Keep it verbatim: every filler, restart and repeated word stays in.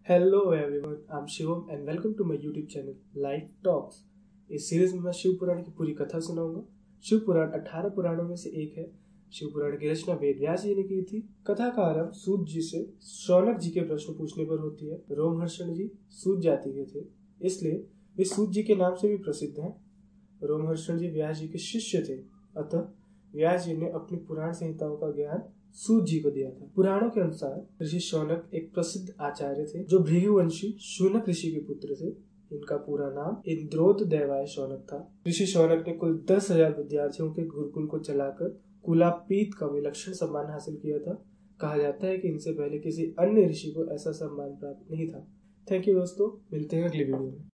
Hello everyone, I am Shivam and welcome to my YouTube channel life talks. इस series में मैं शिव पुराण की पूरी कथा सुनाऊंगा। शिव पुराण अठारह पुराणों में से एक है। शिव पुराण की रचना वेद व्यास जी ने की थी। कथा का आरंभ सूत जी से शौनक जी के प्रश्न पूछने पर होती है। रोमहर्षण जी सूत जाति के थे, इसलिए वे सूत जी के नाम से भी प्रसिद्ध हैं। रोमहर्षण जी व्यास जी के शिष्य थे, अतः व्यास जी ने अपनी पुराण संहिताओं का ज्ञान सूत जी को दिया था। पुराणों के अनुसार ऋषि शौनक एक प्रसिद्ध आचार्य थे जो भृगुवंशी शूनक ऋषि के पुत्र थे। इनका पूरा नाम इंद्रोद देवाय शौनक था। ऋषि शौनक ने कुल दस हजार विद्यार्थियों के गुरुकुल को चलाकर कुलापीत का विलक्षण सम्मान हासिल किया था। कहा जाता है कि इनसे पहले किसी अन्य ऋषि को ऐसा सम्मान प्राप्त नहीं था। थैंक यू दोस्तों, मिलते हैं अगली वीडियो में।